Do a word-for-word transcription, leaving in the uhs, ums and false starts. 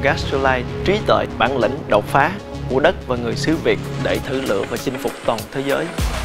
Gastrolife, trí tuệ, bản lĩnh, đột phá của đất và người xứ Việt để thử lựa và chinh phục toàn thế giới.